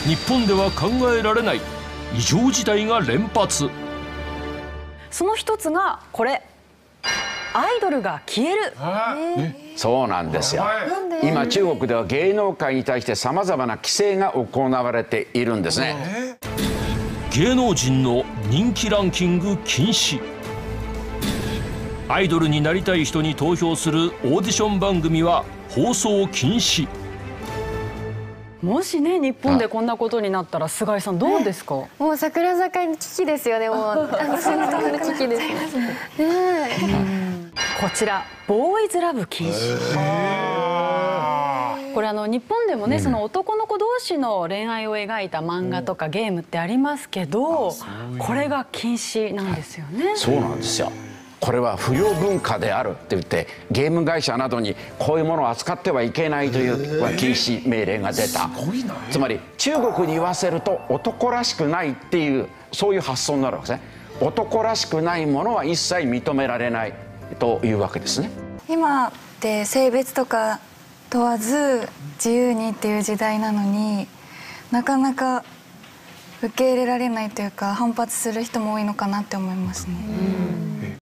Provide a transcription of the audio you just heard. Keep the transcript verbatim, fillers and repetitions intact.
日本では考えられない異常事態が連発。 その一つがこれ、アイドルが消える。 そうなんですよ。今中国では芸能界に対してさまざまな規制が行われているんですね。 芸能人の人気ランキング禁止。アイドルになりたい人に投票するオーディション番組は放送禁止。 もしね、日本でこんなことになったら菅井さんどうですか？ もう桜坂の危機ですよね。もうあの瞬間の危機ですね。 こちらボーイズラブ禁止。これあの日本でもね、その男の子同士の恋愛を描いた漫画とかゲームってありますけど、これが禁止なんですよね。 そうなんですよ。これは不良文化であるって言ってゲーム会社などにこういうものを扱ってはいけないという禁止命令が出た。つまり中国に言わせると男らしくないっていうそういう発想になるわけですね。男らしくないものは一切認められないというわけですね。 今って性別とか問わず自由にっていう時代なのに、なかなか受け入れられないというか反発する人も多いのかなって思いますね。